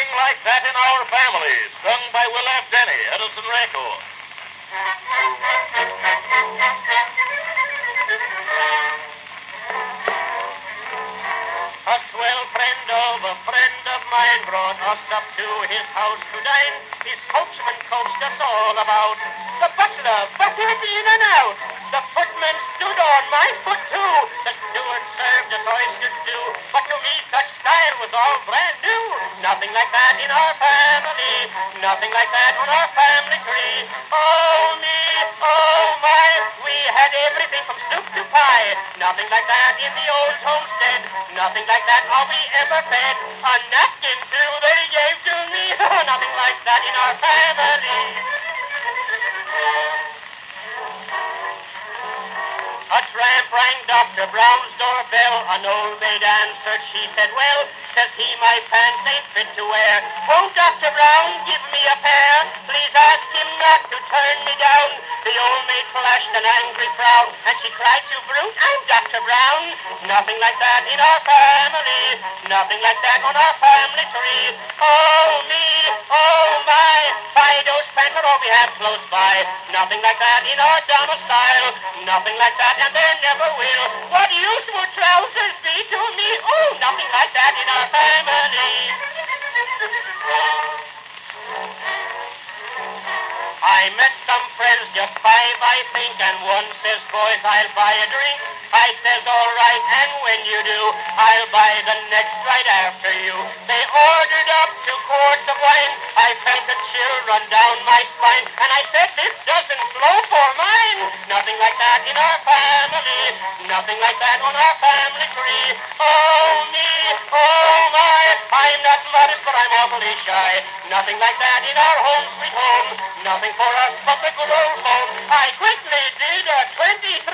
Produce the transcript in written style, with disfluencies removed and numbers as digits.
Nothing like that in our family. Sung by Will F. Denny, Edison Record. A swell friend of mine brought us up to his house to dine. His coachman coached us all about. The butler buttered in and out. The footman stood on my foot too. The steward served us oyster stew. But to me such style was all brand new. Nothing like that in our family. Nothing like that on our family tree. Oh me, oh my, we had everything from soup to pie. Nothing like that in the old homestead. Nothing like that all we ever fed. A napkin too they gave to me. Nothing like that in our family. A tramp rang Dr. Brown's doorbell. An old maid answered. She said, well, says he, my pants ain't fit to wear. Oh, Dr. Brown, give me a pair. Please ask him not to turn me down. The old maid flashed an angry frown, and she cried, you brute, I'm Dr. Brown. Nothing like that in our family. Nothing like that on our family tree. Oh, me, oh, my. Fido's pants are all we have close by. Nothing like that in our domicile. Nothing like that, and there never will. What use would trousers be to me? Oh, nothing like that in our family. I met some friends, just five, I think, and one says, boys, I'll buy a drink. I says, all right, and when you do, I'll buy the next right after you. They ordered up 2 quarts of wine. I felt a chill run down my spine, and I said, this doesn't flow for mine. Nothing like that in our family. Nothing like that on our family tree. Oh, me, oh, my, I'm not modest, but I'm awfully shy. Nothing like that in our home, sweet home. Nothing for us but the good old home. I quickly did a 23.